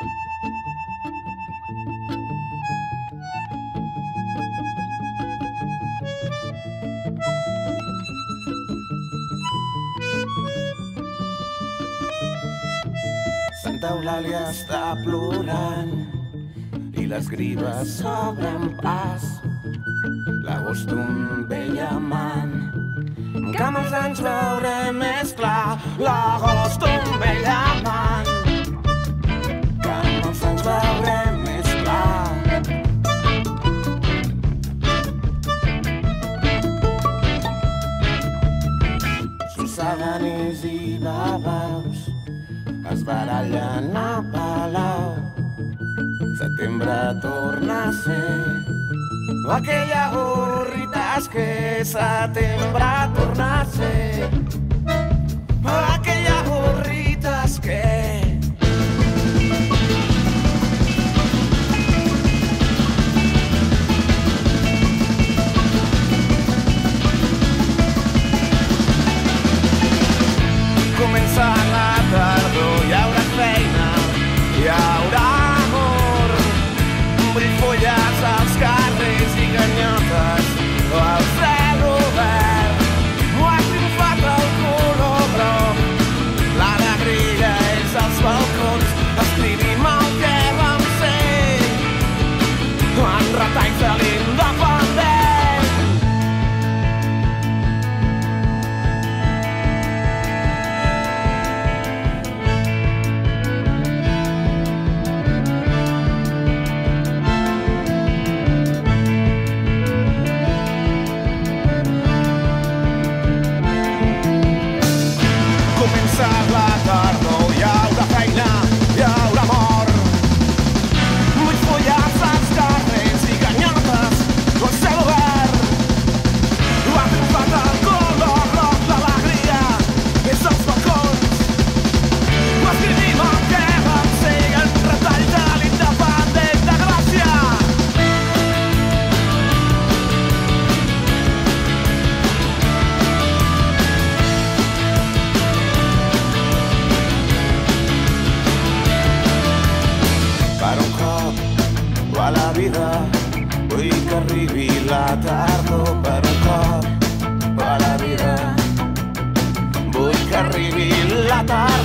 Santa Eulàlia està plorant i les gribes s'obren pas. L'agost un vell amant que amb els anys veuré més clar. L'agost un vell amant que amb els anys veuré més clar. Sosseganers i babaus es barallen a palau. Setembre torna a ser aquella gorritas que setembre torna a ser aquella gorritas que comença la tardor, hi haurà feina, hi haurà amor, vull fulles als carrers i ganyotes al cel obert. Ho ha triomfat el color groc, l'alegria és als balcons, escrivim el que vam ser en retalls de l'independent. Comença la tardor, hi haurà feina, hi haurà amor, vull fulles als carrers i ganyotes al cel obert. Ho ha triomfat el color groc, l'alegria és als balcons, ho escrivim el que vam ser en retall de l'independent de Gràcia. Per un cop a la vida vull que arribi la tardor. Per un cop a la vida vull que arribi la tardor.